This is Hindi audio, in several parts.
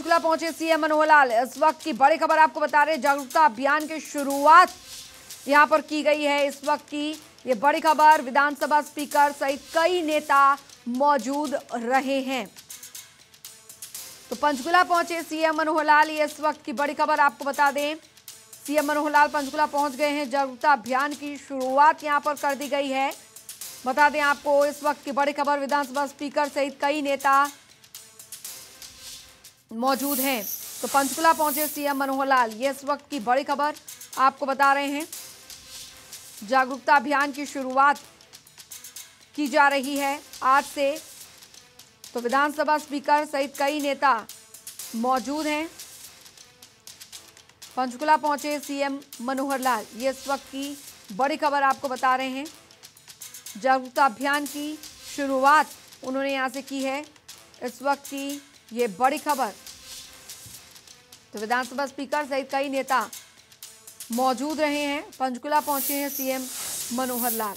पंचकुला पहुंचे सीएम मनोहर लाल। इस वक्त की बड़ी खबर आपको बता रहे हैं, जागरूकता अभियान की शुरुआत यहां पर की गई है। इस वक्त की ये बड़ी खबर, विधानसभा स्पीकर सहित कई नेता मौजूद रहे हैं। तो पंचकुला पहुंचे सीएम मनोहर लाल, ये इस वक्त की बड़ी खबर आपको बता दें। सीएम मनोहर लाल पंचकुला पहुंच गए हैं। जागरूकता अभियान की शुरुआत यहां पर कर दी गई है। बता दें आपको इस वक्त की बड़ी खबर, विधानसभा स्पीकर सहित कई नेता मौजूद हैं। तो पंचकुला पहुंचे सीएम मनोहर लाल, ये इस वक्त की बड़ी खबर आपको बता रहे हैं। जागरूकता अभियान की शुरुआत की जा रही है आज से। तो विधानसभा स्पीकर सहित कई नेता मौजूद हैं। पंचकुला पहुंचे सीएम मनोहर लाल, ये इस वक्त की बड़ी खबर आपको बता रहे हैं। जागरूकता अभियान की शुरुआत उन्होंने यहां से की है। इस वक्त की ये बड़ी खबर। तो विधानसभा स्पीकर सहित कई नेता मौजूद रहे हैं। पंचकुला पहुंचे हैं सीएम मनोहर लाल।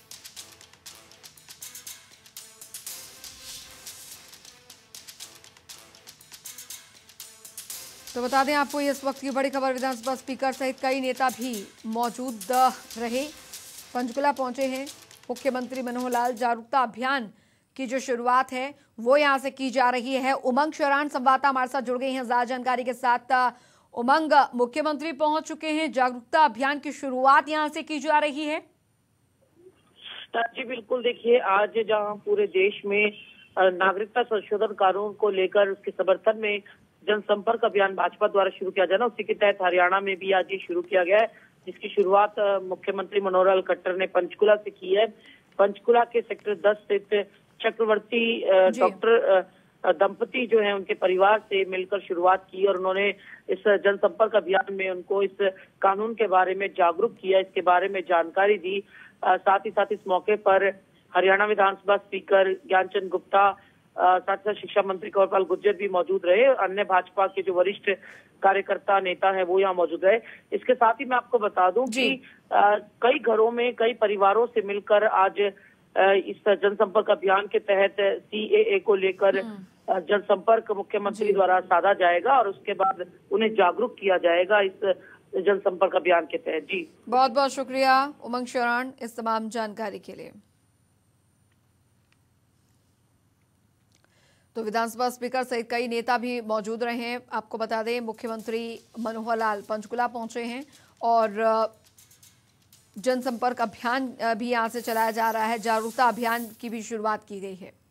तो बता दें आपको इस वक्त की बड़ी खबर, विधानसभा स्पीकर सहित कई नेता भी मौजूद रहे। पंचकुला पहुंचे हैं मुख्यमंत्री मनोहर लाल। जागरूकता अभियान की जो शुरुआत है वो यहां से की जा रही है। उमंग शरण संवाददाता हमारे साथ जुड़ गई हैं ज्यादा जानकारी के साथ। उमंग, मुख्यमंत्री पहुंच चुके हैं, जागरूकता अभियान की शुरुआत यहां से की जा रही है। जी बिल्कुल, देखिए आज जहां पूरे देश में नागरिकता संशोधन कानून को लेकर उसके समर्थन में जनसंपर्क अभियान भाजपा द्वारा शुरू किया जाना, उसी के तहत हरियाणा में भी आज ये शुरू किया गया है, जिसकी शुरुआत मुख्यमंत्री मनोहर लाल खट्टर ने पंचकुला से की है। पंचकुला के सेक्टर 10 स्थित चक्रवर्ती डॉक्टर दंपति जो है उनके परिवार से मिलकर शुरुआत की और उन्होंने इस जनसंपर्क अभियान में उनको इस कानून के बारे में जागरूक किया, इसके बारे में जानकारी दी। साथ ही साथ इस मौके पर हरियाणा विधानसभा स्पीकर ज्ञानचंद गुप्ता, साथ ही साथ शिक्षा मंत्री कंवरपाल गुर्जर भी मौजूद रहे। अन्य भाजपा के जो वरिष्ठ कार्यकर्ता नेता है वो यहाँ मौजूद रहे। इसके साथ ही मैं आपको बता दूं कि कई घरों में कई परिवारों से मिलकर आज इस जनसंपर्क अभियान के तहत सीएए को लेकर जनसंपर्क मुख्यमंत्री द्वारा साधा जाएगा और उसके बाद उन्हें जागरूक किया जाएगा इस जनसंपर्क अभियान के तहत। जी बहुत बहुत शुक्रिया उमंग शरण इस तमाम जानकारी के लिए। तो विधानसभा स्पीकर सहित कई नेता भी मौजूद रहे हैं। आपको बता दें मुख्यमंत्री मनोहर लाल पंचकुला पहुंचे हैं और जनसंपर्क अभियान भी यहां से चलाया जा रहा है। जागरूकता अभियान की भी शुरुआत की गई है।